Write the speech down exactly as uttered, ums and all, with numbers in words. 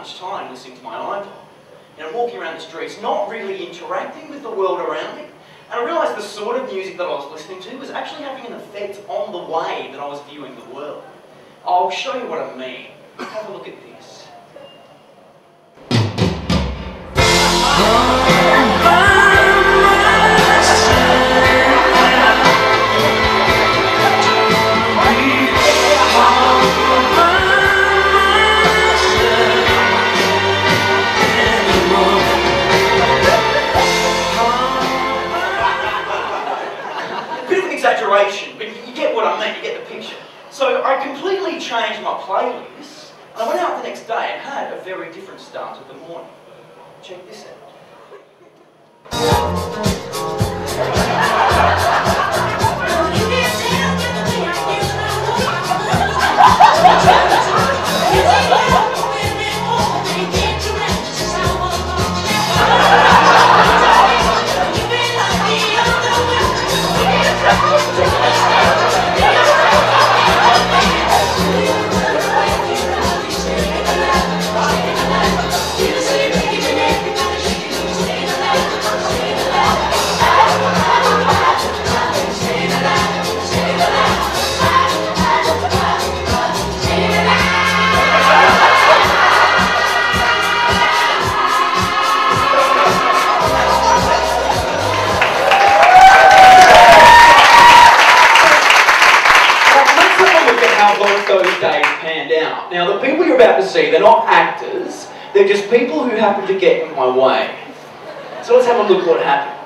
much time listening to my iPod. And I'm walking around the streets, not really interacting with the world around me. And I realised the sort of music that I was listening to was actually having an effect on the way that I was viewing the world. I'll show you what I mean. Have a look at this. Exaggeration, but you get what I mean, you get the picture. So I completely changed my playlist, and I went out the next day and had a very different start to the morning. Check this out. Those days panned out. Now, the people you're about to see, they're not actors, they're just people who happen to get in my way. So let's have a look what happened.